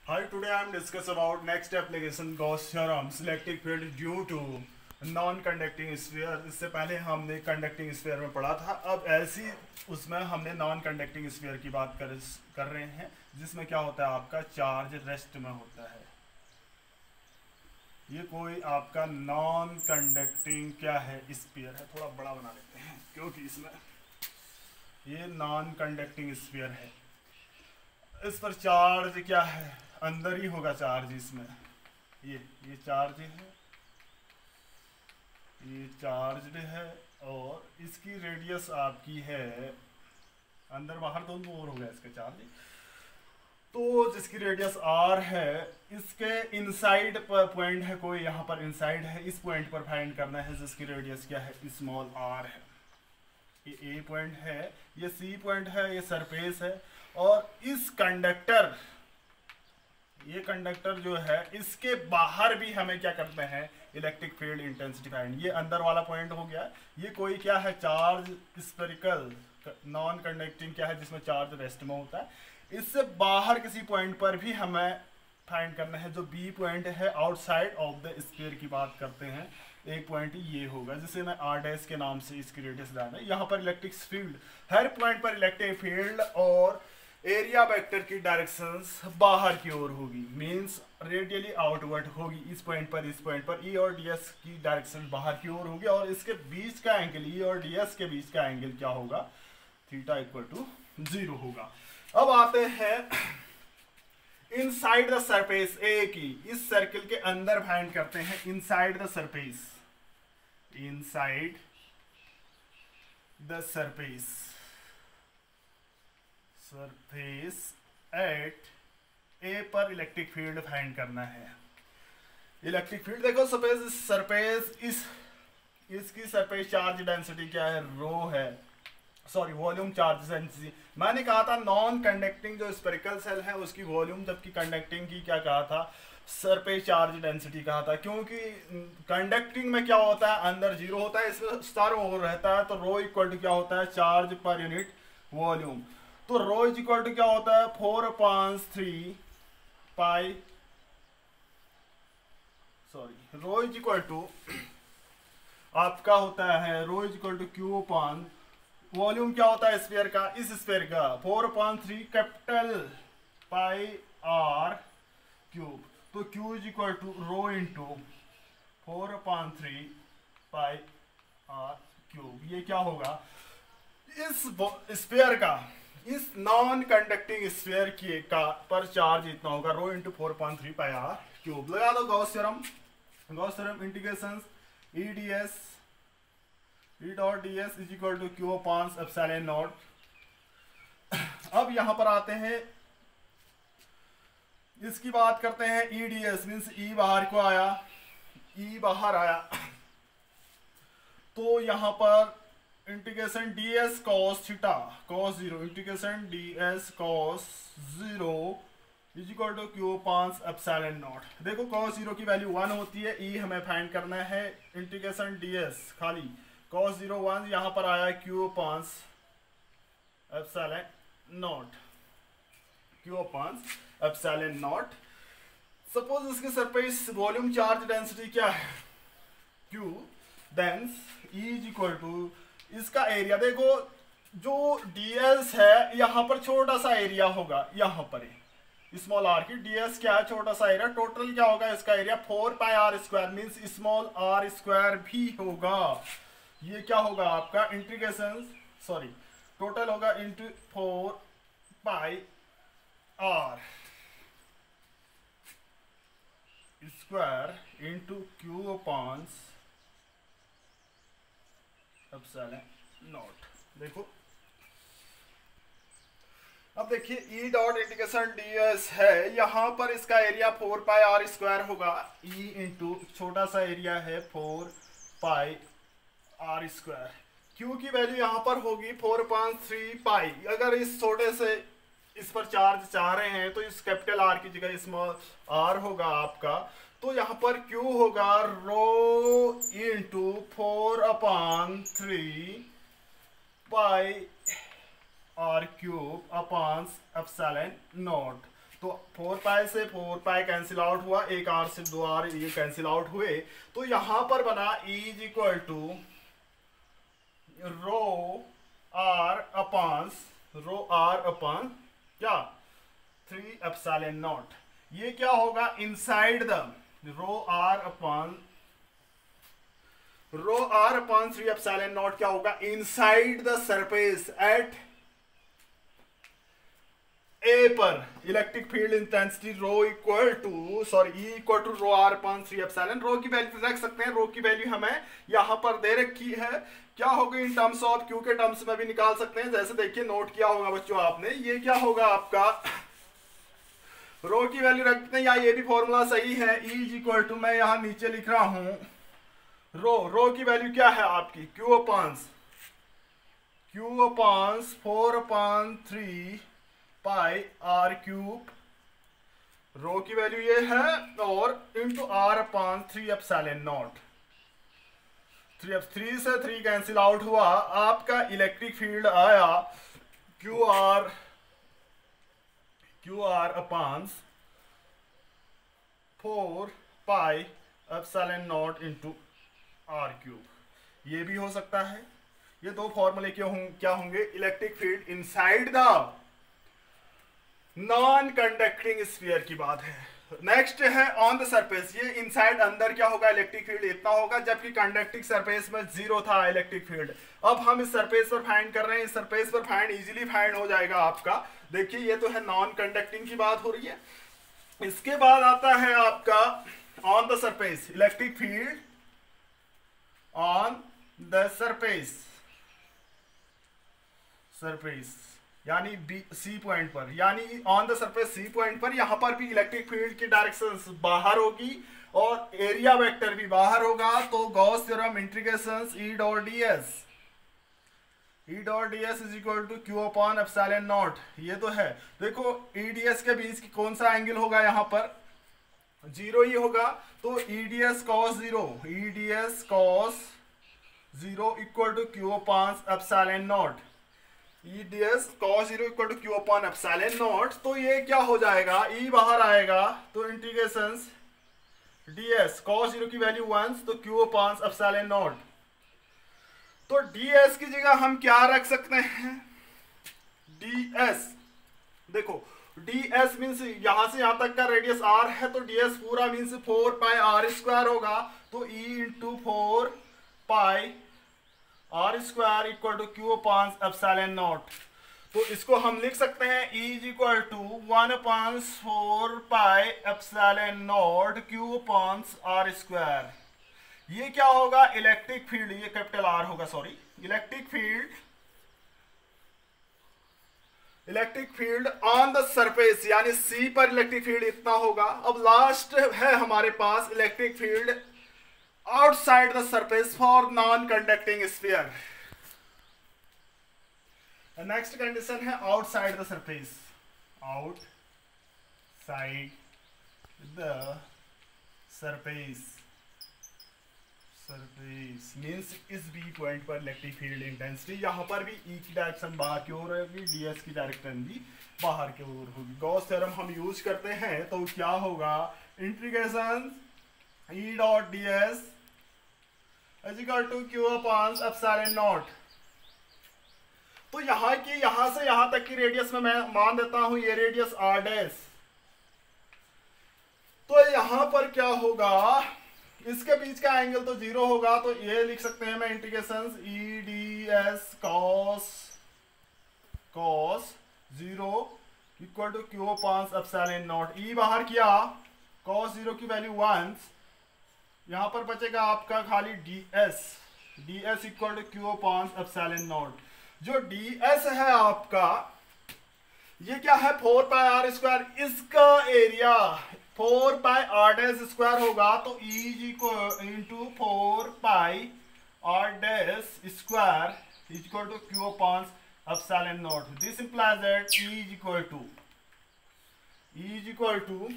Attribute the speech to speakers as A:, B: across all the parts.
A: Hi, today I am discuss about next application Gauss theorem, electric field due to non-conducting sphere। इससे पहले हमने conducting sphere में पढ़ा था, अब ऐसी उसमें हमने non-conducting sphere की बात कर रहे हैं, जिसमें क्या होता है आपका चार्ज रेस्ट में होता है। ये कोई आपका नॉन कंडक्टिंग क्या है स्फीयर है, थोड़ा बड़ा बना लेते हैं क्योंकि इसमें ये नॉन कंडक्टिंग स्फीयर है। इस पर चार्ज क्या है, अंदर ही होगा चार्ज इसमें। ये चार्ज है, ये चार्जड है और इसकी रेडियस आपकी है, अंदर बाहर दोनों ओर हो गया इसका चार्ज। तो जिसकी रेडियस r है, इसके इनसाइड पर पॉइंट है कोई, यहाँ पर इनसाइड है, इस पॉइंट पर फाइंड करना है जिसकी रेडियस क्या है, स्मॉल r है। ये a पॉइंट है, ये c पॉइंट है, ये सरफेस है और इस कंडक्टर, ये कंडक्टर जो है इसके बाहर भी हमें क्या करते हैं, इलेक्ट्रिक फील्ड इंटेंसिटी फाइंड। ये अंदर वाला पॉइंट हो गया। ये कोई क्या है, चार्ज स्फेरिकल नॉन कंडक्टिंग क्या है जिसमें चार्ज रेस्ट में होता है। इससे बाहर किसी पॉइंट पर भी हमें फाइंड करना है, जो बी पॉइंट है आउटसाइड ऑफ द स्फीयर की बात करते हैं। एक पॉइंट ये होगा जिसे मैं आर डैश के नाम से इसकी रेडियस डालना है। यहाँ पर इलेक्ट्रिक फील्ड, हर पॉइंट पर इलेक्ट्रिक फील्ड और एरिया वेक्टर की डायरेक्शंस बाहर की ओर होगी, मींस रेडियली आउटवर्ड होगी। इस पॉइंट पर ई और डी एस की डायरेक्शन बाहर की ओर होगी और इसके बीच का एंगल, ई और डी एस के बीच का एंगल क्या होगा, थीटा इक्वल टू 0 होगा। अब आते हैं इनसाइड द सरफेस ए की, इस सर्किल के अंदर फाइंड करते हैं inside the surface, inside the surface, surface at A पर इलेक्ट्रिक फील्ड फाइंड करना है। इलेक्ट्रिक फील्ड देखो, सपोज सरफेस इसकी सरफेस चार्ज डेंसिटी क्या है, रो है, सॉरी वॉल्यूम चार्ज डेंसिटी। मैंने कहा था नॉन कंडक्टिंग जो स्फेरिकल सेल है उसकी वॉल्यूम, जबकि कंडक्टिंग की क्या कहा था, सरफेस चार्ज डेंसिटी कहा था। क्योंकि कंडक्टिंग में क्या होता है, अंदर 0 होता है, इसमें स्टार ओवर रहता है, तो रो इक्वल टू क्या होता है, चार्ज पर यूनिट वॉल्यूम। तो रो इज इक्वल टू क्या होता है, 4/3 pi, sorry rho is equal to आपका होता है, rho is equal to Q upon volume क्या होता है स्फीयर का, इस स्फीयर का 4/3 कैपिटल पाई आर क्यूब। तो Q is equal to rho into 4/3 pi R cube. ये क्या होगा, इस स्फीयर का, इस नॉन कंडक्टिंग स्फीयर की का पर चार्ज इतना होगा, rho into 4/3 pi R cube. लगा दो Gauss theorem, Gauss theorem integration E D S E dot D S is equal to Q upon epsilon nought. अब यहां पर आते हैं, इसकी बात करते हैं E D S means E बाहर को आया, ई बाहर आया, तो यहां पर integration D S cos theta cos 0, integration D S cos 0 is equal to Q upon epsilon nought. देखो कॉस 0 की वैल्यू 1 होती है, ई हमें फाइंड करना है, इंटीग्रेशन डी एस खाली cos 0 1 यहां पर आया Q upon epsilon nought, Q upon epsilon nought. Suppose इसके सरफेस वॉल्यूम चार्ज डेंसिटी क्या है, Q, dense E is equal to इसका एरिया। देखो जो डीएस है यहां पर छोटा सा एरिया होगा, यहां पर स्मॉल आर की डीएस क्या है, छोटा सा एरिया, टोटल क्या होगा इसका area 4πr² means small R square भी होगा। ये क्या होगा आपका इंटीग्रेशन, सॉरी टोटल होगा into 4πr² into Q upon epsilon nought. देखो अब देखिए ई डॉट इंटीग्रेशन ds है, यहां पर इसका एरिया 4πr² होगा, ई इंटू छोटा सा एरिया है 4πr²। क्यू की वैल्यू यहां पर होगी 4/3 पाई। अगर इस छोटे से इस पर चार्ज चाह रहे हैं तो इस कैपिटल आर की जगह स्मॉल आर होगा आपका, तो यहां पर क्यू होगा rho into 4/3 pi R cube upon epsilon nought. तो 4 पाई से 4 पाई कैंसिल आउट हुआ, एक आर से 2 आर ये कैंसिल आउट हुए, तो यहां पर बना E is equal to rho R upon क्या 3 एप्सिलॉन नॉट। ये क्या होगा inside the rho R upon 3 epsilon nought क्या होगा inside the surface at A पर electric field intensity rho equal to rho R upon 3 epsilon. Rho की value रख सकते हैं, रो की वैल्यू हमें यहां पर दे रखी है, क्या होगी इन टर्म्स ऑफ क्यू के टर्म्स में भी निकाल सकते हैं। जैसे देखिए नोट किया होगा बच्चों आपने, ये क्या होगा आपका रो की वैल्यू रखते हैं, या ये भी फॉर्मूला सही है। E इज इक्वल टू मैं यहां नीचे लिख रहा हूं रो की वैल्यू क्या है आपकी Q upon 4/3 pi R cube, rho की वैल्यू ये है, और into R upon 3 epsilon nought. 3 से 3 कैंसिल आउट हुआ, आपका इलेक्ट्रिक फील्ड आया Q R upon 4 pi epsilon nought into R cube. ये भी हो सकता है। ये दो फॉर्मूले क्या होंगे electric field inside the non conducting sphere की बात है। नेक्स्ट है ऑन द सरफेस, ये इनसाइड अंदर क्या होगा इलेक्ट्रिक फील्ड इतना होगा, जबकि कंडक्टिंग सरफेस में 0 था इलेक्ट्रिक फील्ड। अब हम इस सरफेस पर फाइंड कर रहे हैं, इस सरफेस पर फाइंड इजीली फाइंड हो जाएगा आपका। देखिए ये तो है नॉन कंडक्टिंग की बात हो रही है। इसके बाद आता है आपका on the surface electric field on the surface यानी सी पॉइंट पर, यानी on the surface C point पर, यहां पर भी इलेक्ट्रिक फील्ड की डायरेक्शन बाहर होगी और एरिया वेक्टर भी बाहर होगा। तो Gauss theorem integration E dot ds is equal to Q upon epsilon nought. ये तो है, देखो EDS के बीच की कौन सा एंगल होगा यहां पर 0 ही होगा, तो EDS cos 0 equal to Q upon epsilon nought. EDS cos 0 equal to Q upon epsilon nought. तो ये क्या हो जाएगा, E बाहर आएगा तो इंटीग्रेशन ds cos 0 की वैल्यू 1 तो Q अपॉन एप्सिलॉन नॉट। तो ds की जगह हम क्या रख सकते हैं ds, देखो ds मीन्स यहां से यहां तक का रेडियस r है, तो ds पूरा मीन्स 4 पाई r स्क्वायर होगा, तो E into 4 pi R square equal to Q upon epsilon nought. तो इसको हम लिख सकते हैं E is equal to 1/4 pi epsilon nought Q upon R square. ये क्या होगा इलेक्ट्रिक फील्ड, ये कैपिटल R होगा, sorry electric field on the surface, यानी C पर इलेक्ट्रिक फील्ड इतना होगा। अब लास्ट है हमारे पास electric field outside the surface for non-conducting sphere। The next condition है outside the surface मीन्स इस B पॉइंट पर इलेक्ट्रिक फील्ड इंटेंसिटी, यहां पर भी E की डायरेक्शन बाहर की ओर होगी, ds की डायरेक्शन भी बाहर की ओर होगी। गॉस थ्योरम हम यूज करते हैं, तो क्या होगा integration E dot ds is equal to Q upon epsilon nought. तो यहां से यहां तक की रेडियस में मैं मान देता हूं ये रेडियस r डैश। तो यहां पर क्या होगा, इसके बीच का एंगल तो 0 होगा, तो ये लिख सकते हैं मैं integration EDS cos 0 equal to Q upon epsilon nought. E बाहर किया, cos 0 की वैल्यू 1, यहां पर बचेगा आपका खाली ds equal to Q upon epsilon nought. जो ds है आपका, ये क्या है 4 पाई r स्क्वायर, इसका area 4 pi r dash square होगा, तो E into 4 pi r dash square equal to Q upon epsilon nought. This implies that E is equal to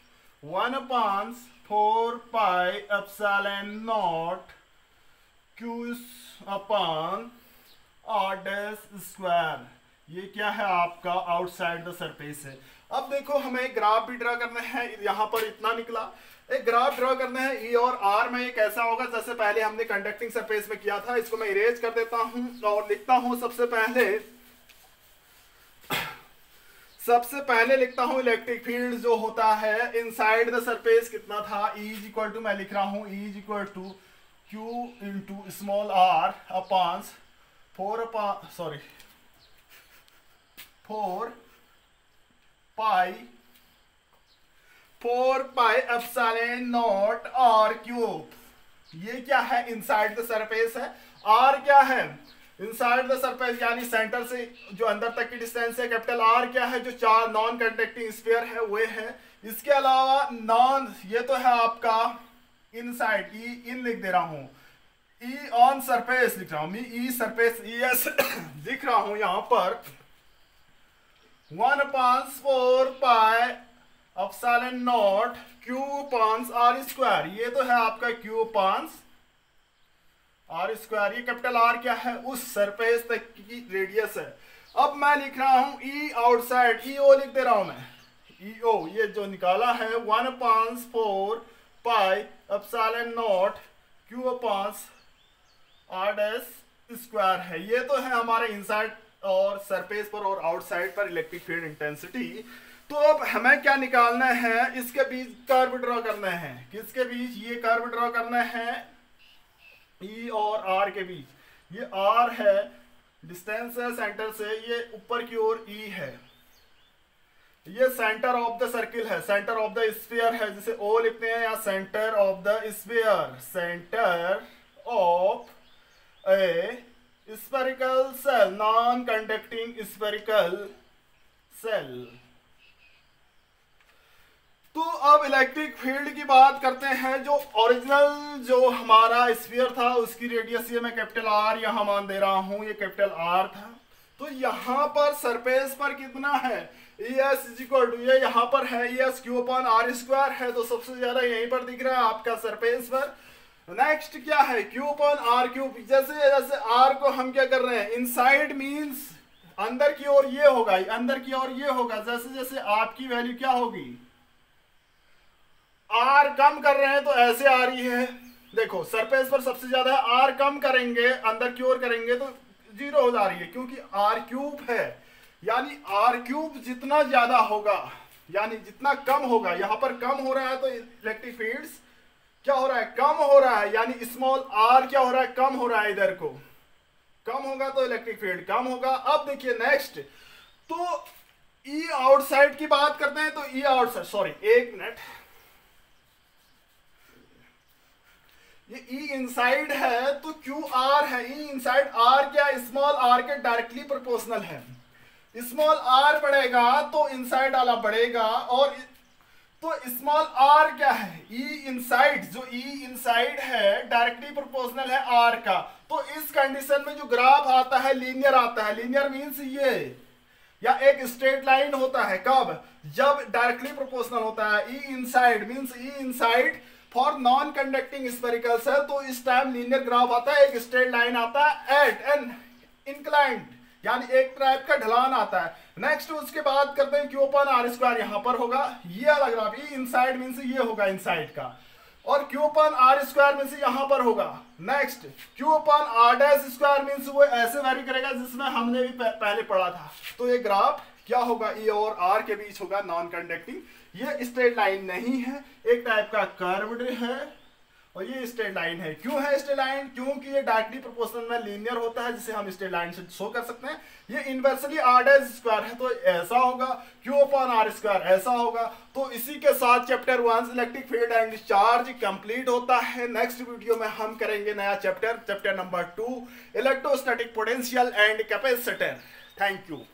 A: 1/4 pi epsilon nought Q upon r dash square. ये क्या है आपका outside the surface है। अब देखो हमें ग्राफ भी draw करना है, यहाँ पर इतना निकला, एक ग्राफ ड्रा करना है ई और आर में। ये कैसा होगा, जैसे पहले हमने कंडक्टिंग सरफेस में किया था। इसको मैं इरेज कर देता हूं और लिखता हूं सबसे पहले लिखता हूं इलेक्ट्रिक फील्ड जो होता है इनसाइड द सरफेस कितना था, E इज इक्वल टू, मैं लिख रहा हूं E is equal to Q into small r upon 4 pi epsilon nought r cube. ये क्या है, इनसाइड द सरफेस है। r क्या है, इनसाइड द सरफेस यानी सेंटर से जो अंदर तक की डिस्टेंस है। कैपिटल R क्या है, जो चार नॉन कंडक्टिंग स्फीयर है वो है। इसके अलावा ये तो है आपका इनसाइड, E इन लिख दे रहा हूं, E ऑन सरफेस लिख रहा हूं, मैं E सरफेस ES लिख रहा हूं यहां पर 1/4 pi epsilon nought Q upon R square. ये तो है आपका Q अपॉन R स्क्वायर। ये कैपिटल R क्या है, उस सरफेस तक की रेडियस है। अब मैं लिख रहा हूं E आउटसाइड, EO लिख दे रहा हूं मैं, EO ये जो निकाला है 1/4 pi epsilon nought Q upon R dash square है। ये तो है हमारे इनसाइड और सरफेस पर और आउटसाइड पर इलेक्ट्रिक फील्ड इंटेंसिटी। तो अब हमें क्या निकालना है, इसके बीच कर्व ड्रॉ करना है। किसके बीच, ये कर्व ड्रॉ करना है E और R के बीच। ये R है, डिस्टेंस है सेंटर से, ये ऊपर की ओर E है। ये सेंटर ऑफ द सर्किल है, सेंटर ऑफ द स्फीयर है, जिसे O लिखते हैं, या centre of the sphere, centre of a spherical shell, non conducting spherical shell. तो अब इलेक्ट्रिक फील्ड की बात करते हैं। जो ओरिजिनल जो हमारा स्फीयर था उसकी रेडियस ये मैं कैपिटल R यहां मान दे रहा हूं, ये कैपिटल R था। तो यहां पर सरफेस पर कितना है, ES इज इक्वल टू, ये यहां पर है ES Q upon R square है, तो सबसे ज्यादा यहीं पर दिख रहा है आपका सरफेस पर। नेक्स्ट क्या है, Q अपॉन R क्यूब। जैसे जैसे R को हम क्या कर रहे हैं, इनसाइड मींस अंदर की ओर ये होगा, अंदर की ओर ये होगा। जैसे जैसे आपकी वैल्यू क्या होगी, R कम कर रहे हैं तो ऐसे आ रही है। देखो सरफेस पर सबसे ज्यादा है, R कम करेंगे अंदर की ओर करेंगे तो जीरो हो जा रही है, क्योंकि R क्यूब है। यानी R क्यूब जितना ज्यादा होगा, यानी जितना कम होगा, यहां पर कम हो रहा है तो इलेक्ट्रिक फील्ड्स क्या हो रहा है, कम हो रहा है। यानी स्मॉल r क्या हो रहा है, कम हो रहा है, इधर को कम होगा तो इलेक्ट्रिक फील्ड कम होगा। अब देखिए नेक्स्ट, तो E आउटसाइड की बात करते हैं। तो E आउटसाइड, सॉरी एक मिनट, ये E इनसाइड है तो QR है, E इनसाइड R क्या, स्मॉल r के डायरेक्टली प्रोपोर्शनल है। स्मॉल r बढ़ेगा तो इनसाइड वाला बढ़ेगा, और तो स्मॉल r क्या है, E इनसाइड, जो E इनसाइड है डायरेक्टली प्रोपोर्शनल है R का। तो इस कंडीशन में जो ग्राफ आता है लीनियर आता है। लीनियर मींस ये, या एक स्ट्रेट लाइन होता है, कब, जब डायरेक्टली प्रोपोर्शनल होता है। E inside means E inside for non conducting spherical shell, तो इस टाइम लीनियर ग्राफ आता है, एक स्ट्रेट लाइन आता है एट एन इंक्लाइंड, यानी एक टाइप का ढलान आता है। नेक्स्ट उसके बाद करते हैं Q अपॉन R स्क्वायर, यहां पर होगा ये वाला ग्राफ। E इनसाइड मींस ये होगा इनसाइड का, और Q upon R square means यहां पर होगा। Next Q upon R dash square means वो ऐसे वैरी करेगा जिसमें हमने भी पहले पढ़ा था। तो ये ग्राफ क्या होगा, E और R के बीच होगा नॉन कंडक्टिंग। ये स्ट्रेट लाइन नहीं है, एक टाइप का कर्व्ड है, और ये स्ट्रेट लाइन है। क्यों है स्ट्रेट लाइन, क्योंकि ये डायरेक्टली प्रोपोर्शनल में लीनियर होता है, जिसे हम स्ट्रेट लाइन से शो कर सकते हैं। ये इनवर्सली R डैश स्क्वायर है तो ऐसा होगा, Q अपॉन R स्क्वायर ऐसा होगा। तो इसी के साथ chapter 1 electric field and discharge complete होता है। नेक्स्ट वीडियो में हम करेंगे नया chapter, chapter number 2 electrostatic potential and capacitor. Thank you.